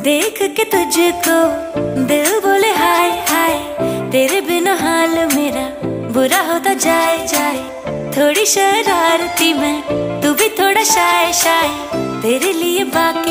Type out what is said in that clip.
देख के तुझको दिल बोले हाय हाय, तेरे बिना हाल मेरा बुरा होता जाए जाए। थोड़ी शरारती मैं, तू भी थोड़ा शाय शाय, तेरे लिए बाकी